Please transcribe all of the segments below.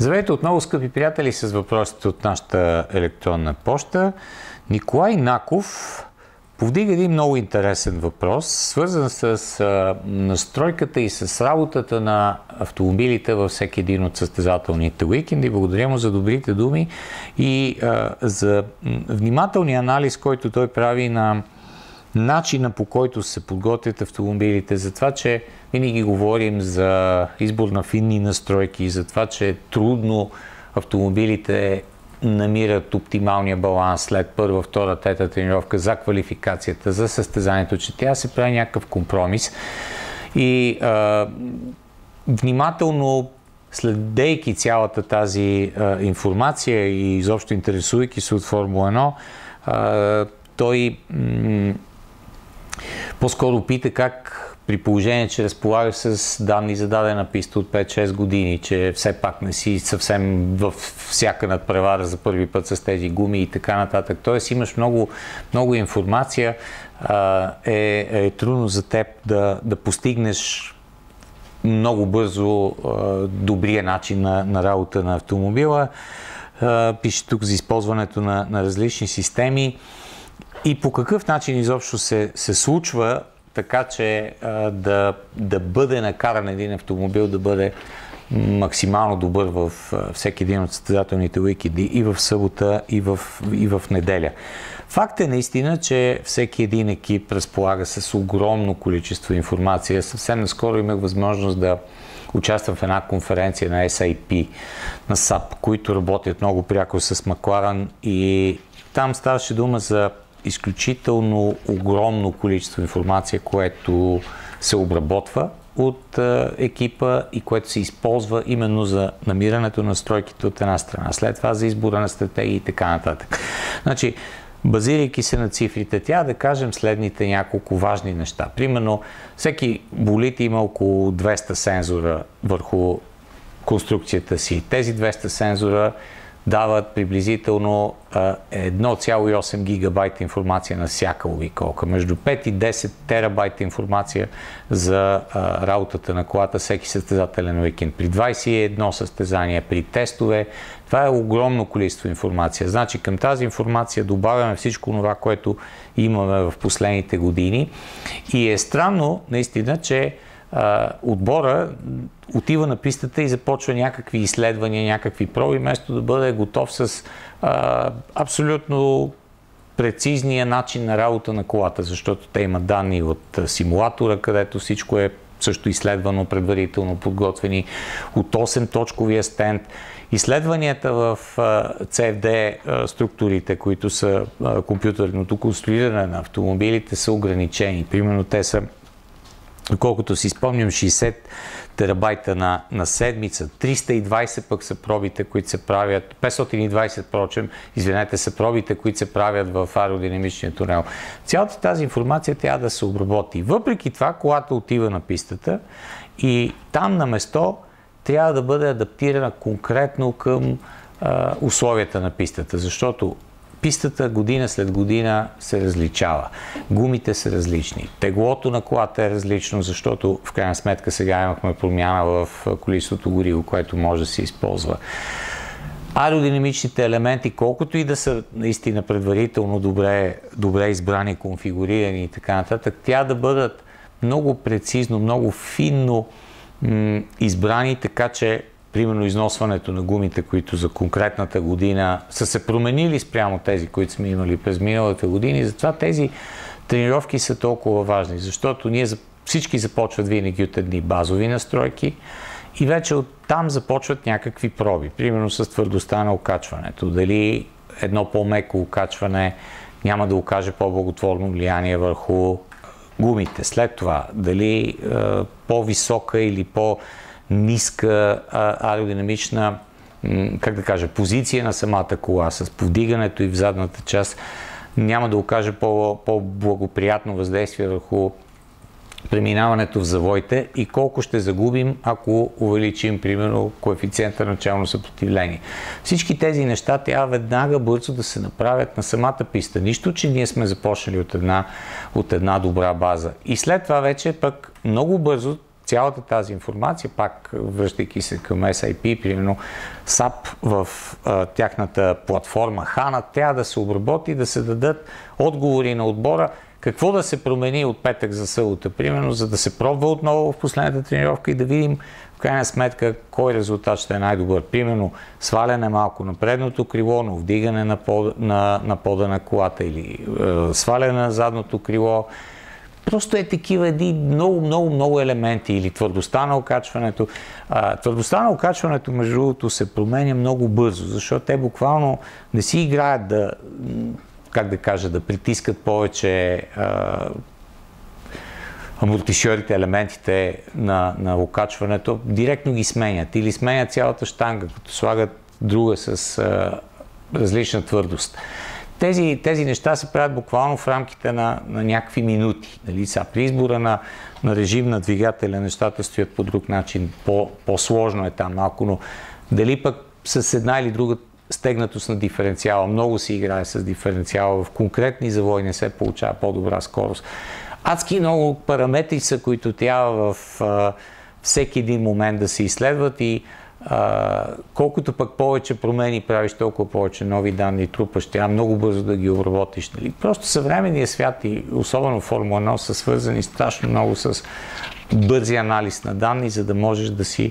Здравейте отново, скъпи приятели, с въпросите от нашата електронна поща. Николай Наков повдига един много интересен въпрос, свързан с настройката и с работата на автомобилите във всеки един от състезателните уикенди. Благодаря му за добрите думи и за внимателния анализ, който той прави на начина, по който се подготвят автомобилите, за това, че винаги говорим за избор на финни настройки, за това, че е трудно автомобилите намират оптималния баланс след първа, втора, трета тренировка за квалификацията, за състезанието, че тя се прави някакъв компромис. И внимателно следейки цялата тази информация и изобщо интересувайки се от Формула 1, той по-скоро пита как при положение, че разполага с данни за дадена писта от 5-6 години, че все пак не си съвсем във всяка надпревара за първи път с тези гуми и така нататък. Тоест имаш много информация, е трудно за теб да постигнеш много бързо добрия начин на работа на автомобила. Пише тук за използването на различни системи и по какъв начин изобщо се случва така, че да бъде накаран един автомобил да бъде максимално добър във всеки един от състезателните уикенди и в събота, и в неделя. Факт е наистина, че всеки един екип разполага с огромно количество информация. Съвсем наскоро имах възможност да участвам в една конференция на SAP, на SAP, които работят много пряко с Макларен, и там ставаше дума за изключително огромно количество информация, което се обработва от екипа и което се използва именно за намирането на настройките от една страна. След това за избора на стратегии и така нататък. Значи, базирайки се на цифрите, тя да кажем следните няколко важни неща. Примерно, всеки болид има около 200 сензора върху конструкцията си. Тези 200 сензора дават приблизително 1,8 гигабайта информация на всяка обиколка. Между 5 и 10 терабайта информация за работата на колата всеки състезателен уикенд. При 21 състезания, при тестове, това е огромно количество информация. Значи към тази информация добавяме всичко това, което имаме в последните години. И е странно, наистина, че отбора отива на пистата и започва някакви изследвания, някакви проби, вместо да бъде готов с абсолютно прецизния начин на работа на колата, защото те имат данни от симулатора, където всичко е също изследвано, предварително подготвени, от 8-точковия стенд. Изследванията в CFD структурите, които са компютърното конструиране на автомобилите, са ограничени. Примерно те са, колкото си спомням, 60 терабайта на седмица, 320 пък са пробите, които се правят, 520 впрочем, извинете, са пробите, които се правят в аеродинамичния тунел. Цялата тази информация трябва да се обработи. Въпреки това, колата отива на пистата и там на место трябва да бъде адаптирана конкретно към условията на пистата, защото пистата година след година се различава. Гумите са различни. Теглото на колата е различно, защото в крайна сметка сега имахме промяна в количеството гориво, което може да се използва. Аеродинамичните елементи, колкото и да са наистина предварително добре избрани, конфигурирани и така нататък, тя да бъдат много прецизно, много финно избрани, така че примерно износването на гумите, които за конкретната година са се променили спрямо тези, които сме имали през миналата година, и затова тези тренировки са толкова важни, защото всички започват винаги от едни базови настройки и вече оттам започват някакви проби. Примерно с твърдостта на окачването. Дали едно по-меко окачване няма да окаже по-благотворно влияние върху гумите. След това, дали по-висока или по-ниска аеродинамична, позиция на самата кола с повдигането и в задната част няма да окаже по-благоприятно въздействие върху преминаването в завоите и колко ще загубим, ако увеличим, примерно, коефициента на начално съпротивление. Всички тези неща трябва веднага бързо да се направят на самата писта. Нищо, че ние сме започнали от една добра база. И след това вече пък много бързо цялата тази информация, пак връщайки се към SIP, примерно SAP в тяхната платформа HANA, трябва да се обработи, да се дадат отговори на отбора, какво да се промени от петък за събота, примерно, за да се пробва отново в последната тренировка и да видим в крайна сметка кой резултат ще е най-добър. Примерно, сваляне малко на предното крило, но вдигане на пода на колата или сваляне на задното крило. Просто е такива много елементи или твърдостта на окачването. Твърдостта на окачването, между другото, се променя много бързо, защото те буквално не си играят да притискат повече амортисьорите, елементите на окачването, директно ги сменят или сменят цялата щанга, като слагат друга с различна твърдост. Тези неща се правят буквално в рамките на някакви минути. Нали? При избора на режим на двигателя нещата стоят по друг начин. По-сложно е там малко, но дали пък с една или друга стегнатост на диференциала, много се играе с диференциала, в конкретни завои не се получава по-добра скорост. Адски много параметри са, които трябва в всеки един момент да се изследват и колкото пък повече промени правиш, толкова повече нови данни трупаш, трябва много бързо да ги обработиш. Нали? Просто съвременният свят и особено Формула 1 са свързани страшно много с бързи анализ на данни, за да можеш да си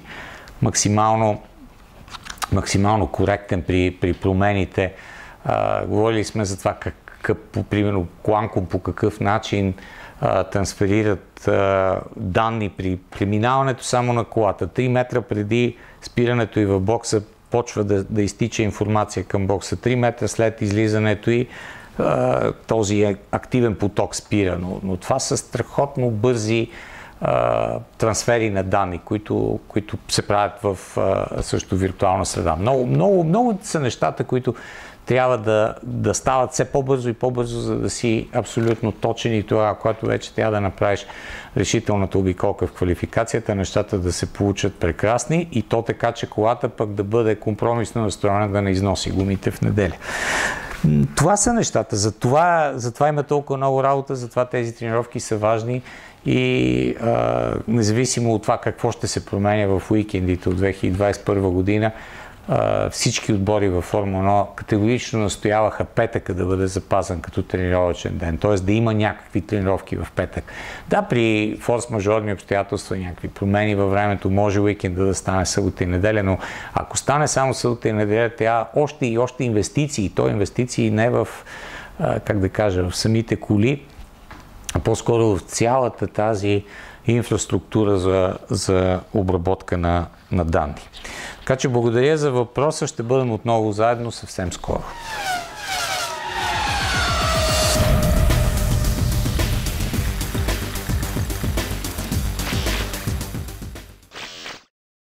максимално коректен при промените. Говорили сме за това примерно Qualcomm по какъв начин трансферират данни при преминаването само на колата. 3 метра преди спирането и в бокса почва да изтича информация към бокса. 3 метра след излизането и този активен поток спира. Но това са страхотно бързи трансфери на данни, които се правят в също виртуална среда. Много са нещата, които трябва да стават все по-бързо и по-бързо, за да си абсолютно точен и това, което вече трябва да направиш решителната обиколка в квалификацията, нещата да се получат прекрасни и то така, че колата пък да бъде компромисно настроена да не износи гумите в неделя. Това са нещата. Затова има толкова много работа, затова тези тренировки са важни и независимо от това какво ще се променя в уикендите от 2021 година, всички отбори във Формула 1 категорично настояваха петъка да бъде запазен като тренировъчен ден, т.е. да има някакви тренировки в петък. Да, при форс-мажорни обстоятелства, някакви промени във времето, може уикенда да стане събота и неделя, но ако стане само събота и неделя, тя още инвестиции, то инвестиции не в, в самите коли, а по-скоро в цялата тази инфраструктура за обработка на данни. Така че благодаря за въпроса, ще бъдем отново заедно съвсем скоро.